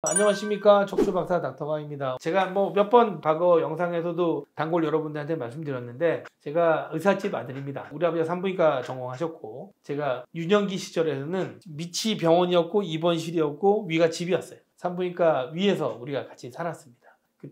안녕하십니까, 척추박사 닥터강입니다. 제가 몇 번 과거 영상에서도 단골 여러분들한테 말씀드렸는데, 제가 의사집 아들입니다. 우리 아버지가 산부인과 전공하셨고, 제가 유년기 시절에는 밑이 병원이었고 입원실이었고 위가 집이었어요. 산부인과 위에서 우리가 같이 살았습니다.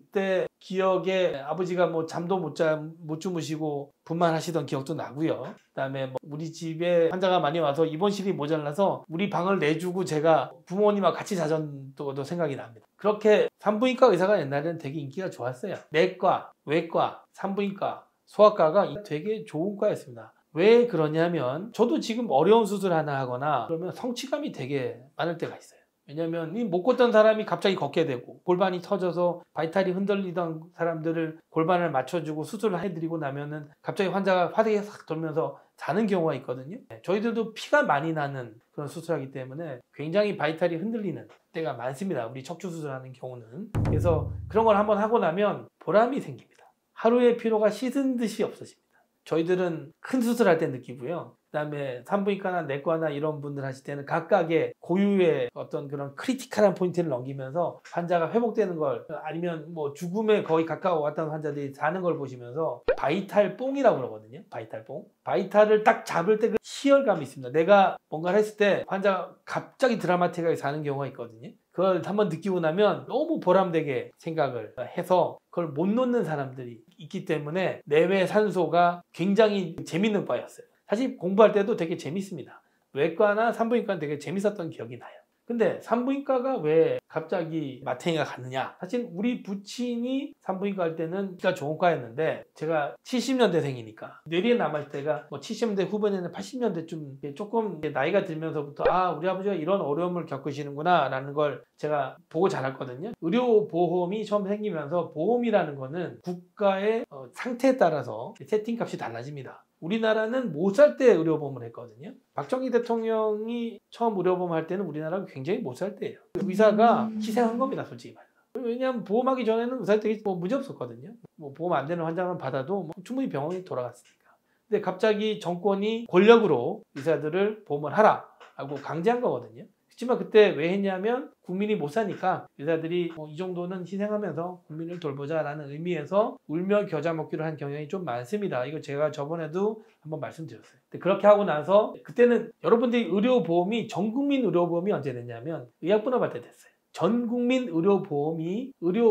그때 기억에 아버지가 잠도 못 주무시고 분만하시던 기억도 나고요. 그다음에 우리 집에 환자가 많이 와서 입원실이 모자라서 우리 방을 내주고 제가 부모님하고 같이 자던 것도 생각이 납니다. 그렇게 산부인과 의사가 옛날에는 되게 인기가 좋았어요. 내과, 외과, 산부인과, 소아과가 되게 좋은 과였습니다. 왜 그러냐면 저도 지금 어려운 수술 하나 하거나 그러면 성취감이 되게 많을 때가 있어요. 왜냐면 못 걷던 사람이 갑자기 걷게 되고, 골반이 터져서 바이탈이 흔들리던 사람들을 골반을 맞춰주고 수술을 해드리고 나면은 갑자기 환자가 화되게 싹 돌면서 자는 경우가 있거든요. 저희들도 피가 많이 나는 그런 수술하기 때문에 굉장히 바이탈이 흔들리는 때가 많습니다. 우리 척추 수술하는 경우는. 그래서 그런 걸 한번 하고 나면 보람이 생깁니다. 하루의 피로가 씻은 듯이 없어집니다. 저희들은 큰 수술할 때 느끼고요. 그다음에 산부인과나 내과나 이런 분들 하실 때는 각각의 고유의 어떤 그런 크리티컬한 포인트를 넘기면서 환자가 회복되는 걸, 아니면 죽음에 거의 가까워왔던 환자들이 사는 걸 보시면서 바이탈 뽕이라고 그러거든요. 바이탈 뽕. 바이탈을 딱 잡을 때 그 희열감이 있습니다. 내가 뭔가를 했을 때 환자가 갑자기 드라마틱하게 사는 경우가 있거든요. 그걸 한번 느끼고 나면 너무 보람되게 생각을 해서 그걸 못 놓는 사람들이 있기 때문에 내외 산소가 굉장히 재밌는 과였어요. 사실 공부할 때도 되게 재밌습니다. 외과나 산부인과는 되게 재밌었던 기억이 나요. 근데 산부인과가 왜 갑자기 마탱이가 갔느냐? 사실 우리 부친이 산부인과 할 때는 진짜 좋은 과였는데, 제가 70년대생이니까 뇌리에 남을 때가 70년대 후반에는 80년대쯤 조금 나이가 들면서부터 우리 아버지가 이런 어려움을 겪으시는구나 라는 걸 제가 보고 자랐거든요. 의료보험이 처음 생기면서 보험이라는 거는 국가의 상태에 따라서 세팅값이 달라집니다. 우리나라는 못 살 때 의료보험을 했거든요. 박정희 대통령이 처음 의료보험 할 때는 우리나라가 굉장히 못 살 때예요. 의사가 희생한 겁니다, 솔직히 말해서. 왜냐하면 보험하기 전에는 의사들이 문제 없었거든요. 보험 안 되는 환자만 받아도 충분히 병원이 돌아갔으니까. 근데 갑자기 정권이 권력으로 의사들을 보험을 하라 하고 강제한 거거든요. 그렇지만 그때 왜 했냐면 국민이 못 사니까 의사들이 이 정도는 희생하면서 국민을 돌보자라는 의미에서 울며 겨자 먹기로 한 경향이 좀 많습니다. 이거 제가 저번에도 한번 말씀드렸어요. 근데 그렇게 하고 나서 그때는 여러분들이 의료보험이 전국민 의료보험이 언제 됐냐면 의약분업할 때 됐어요. 전국민 의료보험이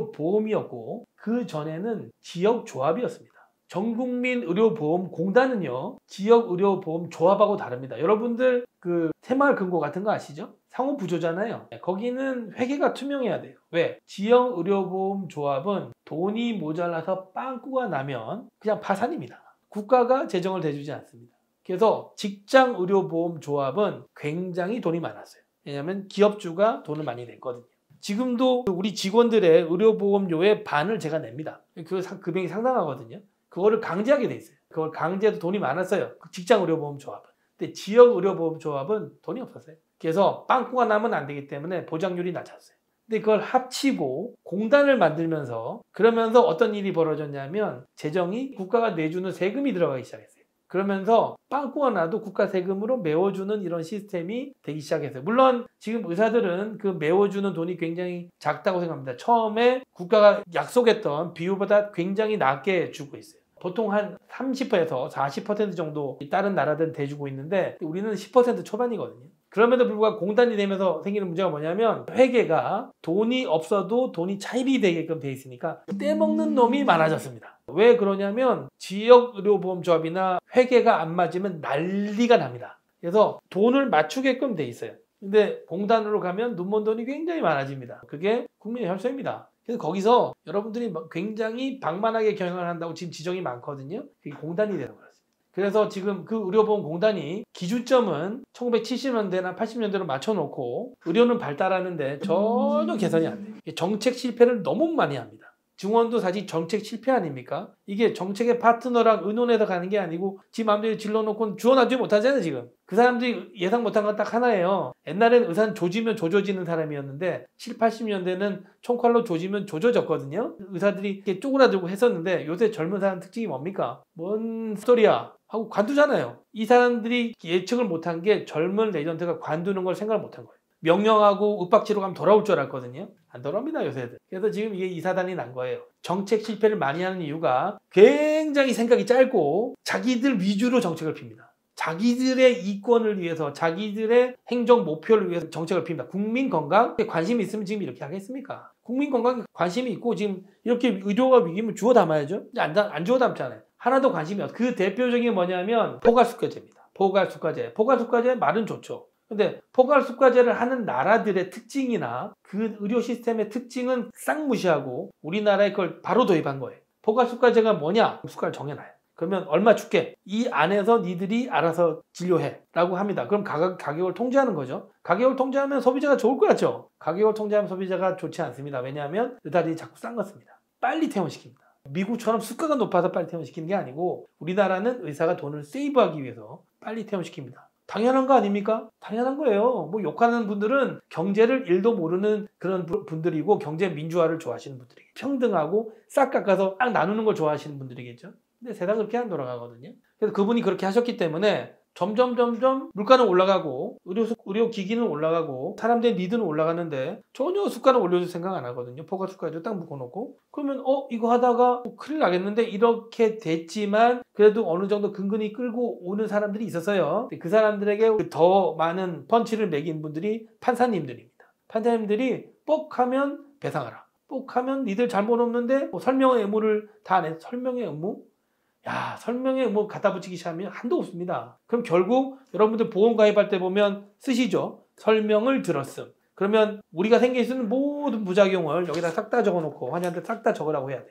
의료보험이었고 그 전에는 지역조합이었습니다. 전국민 의료보험공단은요, 지역의료보험 조합하고 다릅니다. 여러분들 그 새마을금고 같은 거 아시죠? 상호부조잖아요. 거기는 회계가 투명해야 돼요. 왜? 지역의료보험조합은 돈이 모자라서 빵꾸가 나면 그냥 파산입니다. 국가가 재정을 대주지 않습니다. 그래서 직장의료보험조합은 굉장히 돈이 많았어요. 왜냐하면 기업주가 돈을 많이 냈거든요. 지금도 우리 직원들의 의료보험료의 반을 제가 냅니다. 그 금액이 상당하거든요. 그거를 강제하게 돼 있어요. 그걸 강제해도 돈이 많았어요. 직장의료보험조합은. 근데 지역의료보험조합은 돈이 없었어요. 그래서 빵꾸가 나면 안 되기 때문에 보장률이 낮았어요. 근데 그걸 합치고 공단을 만들면서, 그러면서 어떤 일이 벌어졌냐면 재정이 국가가 내주는 세금이 들어가기 시작했어요. 그러면서 빵꾸가 나도 국가 세금으로 메워주는 이런 시스템이 되기 시작했어요. 물론 지금 의사들은 그 메워주는 돈이 굉장히 작다고 생각합니다. 처음에 국가가 약속했던 비율보다 굉장히 낮게 주고 있어요. 보통 한 30%에서 40% 정도 다른 나라들은 대주고 있는데 우리는 10% 초반이거든요. 그럼에도 불구하고 공단이 되면서 생기는 문제가 뭐냐면 회계가 돈이 없어도 돈이 차입이 되게끔 돼 있으니까 떼먹는 놈이 많아졌습니다. 왜 그러냐면 지역의료보험조합이나 회계가 안 맞으면 난리가 납니다. 그래서 돈을 맞추게끔 돼 있어요. 근데 공단으로 가면 눈먼 돈이 굉장히 많아집니다. 그게 국민의 혈세입니다. 그래서 거기서 여러분들이 굉장히 방만하게 경영을 한다고 지금 지적이 많거든요. 그게 공단이 되는 거예요. 그래서 지금 그 의료보험 공단이 기준점은 1970년대나 80년대로 맞춰놓고 의료는 발달하는데 전혀 개선이 안 돼요. 정책 실패를 너무 많이 합니다. 증원도 사실 정책 실패 아닙니까? 이게 정책의 파트너랑 의논해서 가는 게 아니고 지 마음대로 질러놓고 주워놔주지 못하잖아요. 지금 그 사람들이 예상 못한 건 딱 하나예요. 옛날에는 의사는 조지면 조져지는 사람이었는데 7, 80년대는 총칼로 조지면 조져졌거든요. 의사들이 이렇게 쪼그라들고 했었는데 요새 젊은 사람 특징이 뭡니까? 뭔 스토리야 하고 관두잖아요. 이 사람들이 예측을 못한 게 젊은 레전드가 관두는 걸 생각을 못한 거예요. 명령하고 윽박지로 가면 돌아올 줄 알았거든요. 안 돌아옵니다, 요새들. 그래서 지금 이게 이 사단이 난 거예요. 정책 실패를 많이 하는 이유가 굉장히 생각이 짧고 자기들 위주로 정책을 핍니다. 자기들의 이권을 위해서, 자기들의 행정 목표를 위해서 정책을 핍니다. 국민 건강에 관심이 있으면 지금 이렇게 하겠습니까? 국민 건강에 관심이 있고 지금 이렇게 의료가 위기면 주워 담아야죠. 안 주워 담잖아요. 하나도 관심이 없어요. 그 대표적인 게 뭐냐면 포괄수가제입니다. 포괄수가제 말은 좋죠. 근데 포괄수가제를 하는 나라들의 특징이나 그 의료 시스템의 특징은 싹 무시하고 우리나라에 그걸 바로 도입한 거예요. 포괄수가제가 뭐냐? 수가를 정해놔요. 그러면 얼마 줄게. 이 안에서 니들이 알아서 진료해 라고 합니다. 그럼 가격을 통제하는 거죠. 가격을 통제하면 소비자가 좋을 것 같죠. 가격을 통제하면 소비자가 좋지 않습니다. 왜냐하면 의사들이 자꾸 싼 거 씁니다. 빨리 퇴원시킵니다. 미국처럼 수가가 높아서 빨리 퇴원시키는 게 아니고 우리나라는 의사가 돈을 세이브하기 위해서 빨리 퇴원시킵니다. 당연한 거 아닙니까? 당연한 거예요. 뭐 욕하는 분들은 경제를 1도 모르는 그런 분들이고 경제 민주화를 좋아하시는 분들이겠죠. 평등하고 싹 깎아서 딱 나누는 걸 좋아하시는 분들이겠죠. 근데 세상 그렇게 안 돌아가거든요. 그래서 그분이 그렇게 하셨기 때문에 점점 물가는 올라가고 의료기기는 올라가고 사람들의 니드는 올라가는데 전혀 수가는 올려줄 생각 안 하거든요. 포괄수가제도 딱 묶어놓고 그러면 이거 하다가 큰일 나겠는데 이렇게 됐지만 그래도 어느 정도 근근히 끌고 오는 사람들이 있었어요. 그 사람들에게 더 많은 펀치를 매긴 분들이 판사님들입니다. 판사님들이 뻑 하면 배상하라. 뻑 하면 니들 잘못 없는데 설명의 의무를 다 안 해서 설명의 의무? 야, 설명에 뭐 갖다 붙이기 시작하면 한도 없습니다. 그럼 결국 여러분들 보험 가입할 때 보면 쓰시죠. 설명을 들었음. 그러면 우리가 생길 수 있는 모든 부작용을 여기다 싹 다 적어놓고 환자한테 싹 다 적으라고 해야 돼요.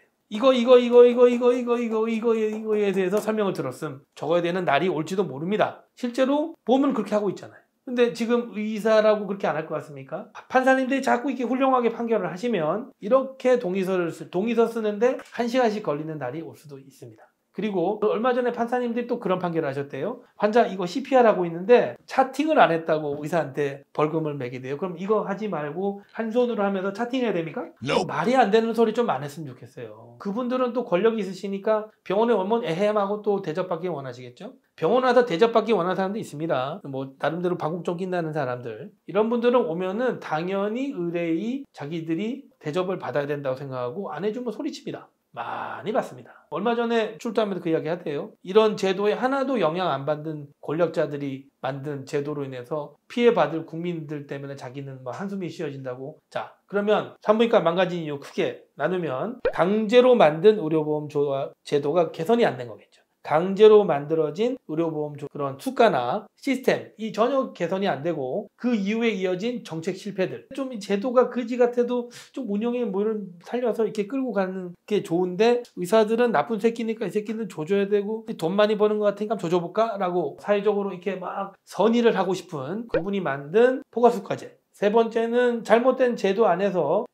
이거에 대해서 설명을 들었음. 적어야 되는 날이 올지도 모릅니다. 실제로 보험은 그렇게 하고 있잖아요. 근데 지금 의사라고 그렇게 안 할 것 같습니까? 판사님들이 자꾸 이렇게 훌륭하게 판결을 하시면 이렇게 동의서 쓰는데 1시간씩 걸리는 날이 올 수도 있습니다. 그리고 얼마 전에 판사님들이 또 그런 판결을 하셨대요. 환자 이거 CPR 하고 있는데 차팅을 안 했다고 의사한테 벌금을 매게 돼요. 그럼 이거 하지 말고 한 손으로 하면서 차팅해야 됩니까? 말이 안 되는 소리 좀 안 했으면 좋겠어요. 그분들은 또 권력이 있으시니까 병원에 오면 에헴하고 또 대접받기 원하시겠죠? 병원 와서 대접받기 원하는 사람도 있습니다. 뭐 나름대로 방국 쫓긴다는 사람들. 이런 분들은 오면은 당연히 의뢰의 자기들이 대접을 받아야 된다고 생각하고 안 해주면 소리칩니다. 많이 받습니다. 얼마 전에 출두하면서 그 이야기 하대요. 이런 제도에 하나도 영향 안 받는 권력자들이 만든 제도로 인해서 피해받을 국민들 때문에 자기는 뭐 한숨이 쉬어진다고. 자, 그러면 산부인과 망가진 이유 크게 나누면 강제로 만든 의료보험 제도가 개선이 안 된 거겠죠. 강제로 만들어진 의료보험 그런 수가나 시스템 이 전혀 개선이 안 되고 그 이후에 이어진 정책 실패들 좀 이 제도가 그지 같아도 좀 운영에 뭐를 살려서 이렇게 끌고 가는 게 좋은데 의사들은 나쁜 새끼니까 이 새끼는 조져야 되고 돈 많이 버는 것 같으니까 조져볼까? 라고 사회적으로 이렇게 막 선의를 하고 싶은 그분이 만든 포괄수가제. 세 번째는 잘못된 제도 안에서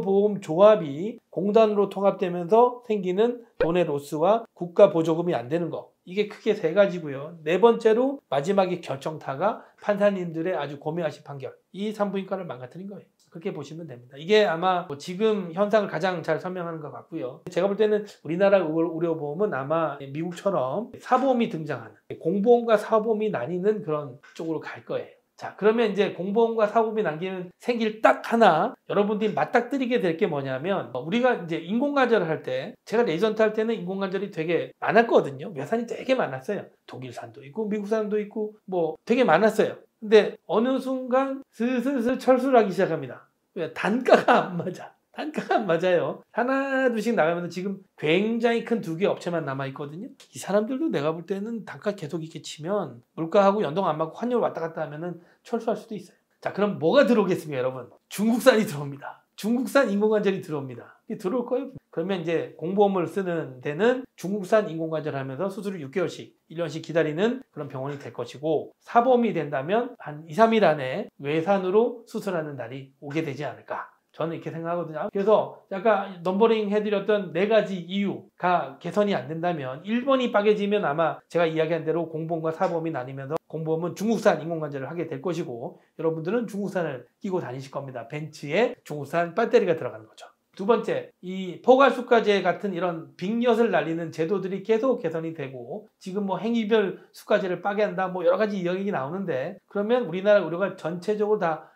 의료보험조합이 공단으로 통합되면서 생기는 돈의 로스와 국가 보조금이 안 되는 거. 이게 크게 세 가지고요. 네 번째로 마지막에 결정타가 판사님들의 아주 고매하신 판결. 이 산부인과를 망가뜨린 거예요. 그렇게 보시면 됩니다. 이게 아마 지금 현상을 가장 잘 설명하는 것 같고요. 제가 볼 때는 우리나라 의료보험은 아마 미국처럼 사보험이 등장하는 공보험과 사보험이 나뉘는 그런 쪽으로 갈 거예요. 자, 그러면 이제 공보험과 사보험이 생길 딱 하나 여러분들이 맞닥뜨리게 될 게 뭐냐면 우리가 이제 인공관절을 할 때 제가 레지던트 할 때는 인공관절이 되게 많았거든요. 외산이 되게 많았어요. 독일산도 있고 미국산도 있고 뭐 되게 많았어요. 근데 어느 순간 슬슬 철수를 하기 시작합니다. 왜? 단가가 안 맞아. 단가가 안 맞아요. 하나 둘씩 나가면 지금 굉장히 큰 2개 업체만 남아있거든요. 이 사람들도 내가 볼 때는 단가 계속 이렇게 치면 물가하고 연동 안 맞고 환율 왔다 갔다 하면은 철수할 수도 있어요. 자, 그럼 뭐가 들어오겠습니까, 여러분? 중국산이 들어옵니다. 중국산 인공관절이 들어옵니다. 들어올 거예요. 그러면 이제 공보험을 쓰는 데는 중국산 인공관절 하면서 수술을 6개월씩, 1년씩 기다리는 그런 병원이 될 것이고 사보험이 된다면 한 2, 3일 안에 외산으로 수술하는 날이 오게 되지 않을까. 저는 이렇게 생각하거든요. 그래서 약간 넘버링 해드렸던 4가지 이유가 개선이 안 된다면 1번이 빠개지면 아마 제가 이야기한 대로 공보험과 사보험이 나뉘면서 공보험은 중국산 인공관절을 하게 될 것이고 여러분들은 중국산을 끼고 다니실 겁니다. 벤츠에 중국산 배터리가 들어가는 거죠. 두 번째, 이 포괄수가제 같은 이런 빅엿을 날리는 제도들이 계속 개선이 되고 지금 뭐 행위별 수가제를 빠개한다 뭐 여러 가지 이야기 나오는데 그러면 우리나라 의료가 전체적으로 다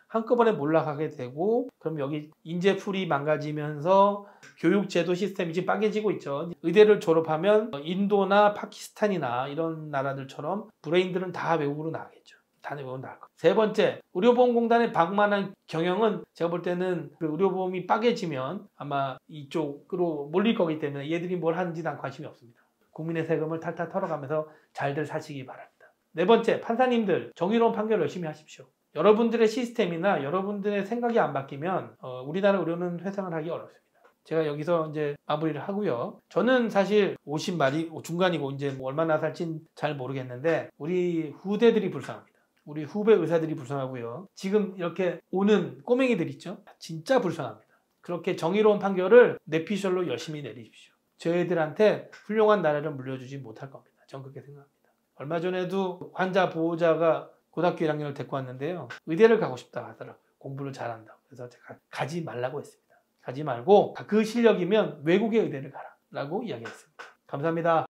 한꺼번에 몰락하게 되고 그럼 여기 인재풀이 망가지면서 교육제도 시스템이 지금 빠개지고 있죠. 의대를 졸업하면 인도나 파키스탄이나 이런 나라들처럼 브레인들은 다 외국으로 나가겠죠. 다 외국으로 나갈 거예요. 세 번째, 의료보험공단의 방만한 경영은 제가 볼 때는 그 의료보험이 빠개지면 아마 이쪽으로 몰릴 거기 때문에 얘들이 뭘 하는지 난 관심이 없습니다. 국민의 세금을 탈탈 털어가면서 잘들 사시기 바랍니다. 네 번째, 판사님들 정의로운 판결 열심히 하십시오. 여러분들의 시스템이나 여러분들의 생각이 안 바뀌면 우리나라 의료는 회생을 하기 어렵습니다. 제가 여기서 이제 마무리를 하고요. 저는 사실 50말이 중간이고 이제 뭐 얼마나 살진 잘 모르겠는데 우리 후대들이 불쌍합니다. 우리 후배 의사들이 불쌍하고요. 지금 이렇게 오는 꼬맹이들 있죠? 진짜 불쌍합니다. 그렇게 정의로운 판결을 뇌피셜로 열심히 내리십시오. 저희들한테 훌륭한 나라를 물려주지 못할 겁니다. 전 그렇게 생각합니다. 얼마 전에도 환자 보호자가 고등학교 1학년을 데리고 왔는데요. 의대를 가고 싶다 하더라고요. 공부를 잘한다고. 그래서 제가 가지 말라고 했습니다. 가지 말고 그 실력이면 외국의 의대를 가라 라고 이야기했습니다. 감사합니다.